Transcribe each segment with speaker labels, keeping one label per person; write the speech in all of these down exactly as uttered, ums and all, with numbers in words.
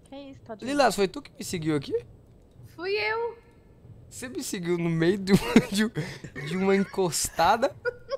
Speaker 1: Que isso, tá de...
Speaker 2: Lilas, foi tu que me seguiu aqui?
Speaker 1: Fui eu.
Speaker 2: Você me seguiu no meio de, de, de uma encostada?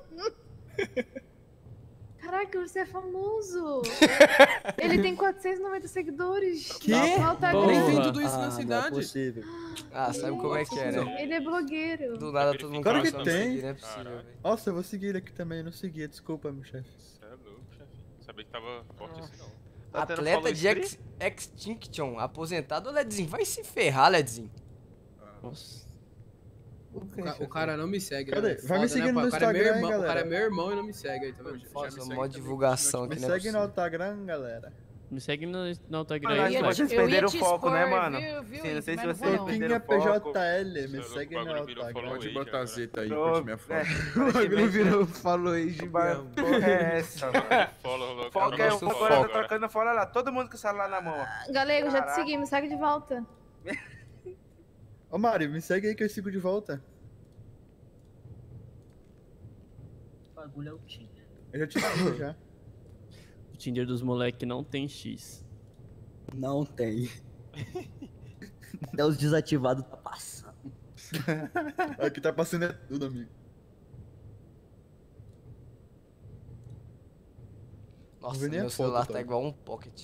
Speaker 1: Caraca, você é famoso. Ele tem quatrocentos e noventa seguidores.
Speaker 3: Que?
Speaker 1: No Instagram.
Speaker 3: Nem tem tudo isso
Speaker 4: Ah,
Speaker 3: na
Speaker 4: não é
Speaker 3: cidade.
Speaker 4: possível.
Speaker 2: Ah, sabe como é que é, né?
Speaker 1: Ele é blogueiro.
Speaker 2: Do nada todo mundo
Speaker 5: Claro que
Speaker 2: começa a me
Speaker 5: tem.
Speaker 2: seguir, não é possível, velho.
Speaker 5: Nossa, eu vou seguir ele aqui também, não segui, desculpa, meu chefe.
Speaker 6: Você é louco, chefe. Sabia que tava forte assim não.
Speaker 7: Tá tendo
Speaker 2: Atleta
Speaker 7: follow
Speaker 2: de
Speaker 7: spree?
Speaker 2: ex Extinction, aposentado, Ledzinho. Vai se ferrar, Ledzinho.
Speaker 4: Nossa.
Speaker 3: O, ca- o cara não me segue,
Speaker 5: Cadê?
Speaker 3: né?
Speaker 5: Vai me
Speaker 3: Foda,
Speaker 5: seguindo
Speaker 3: né, pô?
Speaker 5: no
Speaker 3: O cara é meu
Speaker 5: Instagram,
Speaker 3: irmão,
Speaker 5: hein,
Speaker 3: o cara é
Speaker 5: galera?
Speaker 3: meu irmão e não me segue aí, tá vendo? Já me
Speaker 2: Faça
Speaker 3: segue
Speaker 2: uma
Speaker 3: também.
Speaker 2: divulgação
Speaker 5: Me
Speaker 2: que não é
Speaker 5: segue no
Speaker 2: possível.
Speaker 5: Instagram, galera.
Speaker 8: Me segue no, no Instagram
Speaker 7: Mano,
Speaker 8: aí,
Speaker 7: acho que
Speaker 8: moleque.
Speaker 7: vocês
Speaker 1: Eu ia
Speaker 7: perderam o
Speaker 1: te
Speaker 7: foco,
Speaker 1: expor,
Speaker 7: né, mano?
Speaker 1: viu, viu,
Speaker 7: Sim, não sei se
Speaker 1: mas
Speaker 7: vocês
Speaker 1: não vou, não.
Speaker 7: perderam
Speaker 5: Pinha
Speaker 7: o foco.
Speaker 5: P J L, me
Speaker 6: Esse
Speaker 5: segue
Speaker 6: bagulho
Speaker 5: no
Speaker 6: virou
Speaker 5: Instagram.
Speaker 6: follow
Speaker 3: Pode
Speaker 6: aí,
Speaker 3: botar
Speaker 6: cara.
Speaker 3: zeta aí,
Speaker 7: Ô,
Speaker 3: curte minha foto.
Speaker 7: é,
Speaker 4: O bagulho virou falou aí de
Speaker 7: Ba-
Speaker 4: mesmo.
Speaker 7: Porra é essa, mano?
Speaker 6: Follow logo.
Speaker 7: Foca é o
Speaker 2: nosso
Speaker 7: foco
Speaker 2: foco
Speaker 7: agora,
Speaker 6: agora.
Speaker 7: tá tocando fora lá, todo mundo com o celular na mão. ó.
Speaker 1: Galego, já te
Speaker 7: Caraca.
Speaker 1: segui, me segue de volta.
Speaker 5: Ô Mário, me segue aí que eu sigo de volta.
Speaker 4: O bagulho é o Tinder.
Speaker 5: Eu já te sigo já.
Speaker 8: O Tinder dos moleque não tem X.
Speaker 4: Não tem. Até os desativados tá passando.
Speaker 5: Aqui tá passando é tudo, amigo.
Speaker 2: Nossa,
Speaker 5: vê nem a
Speaker 2: meu
Speaker 5: foto,
Speaker 2: celular
Speaker 5: tá?
Speaker 2: tá igual um pocket.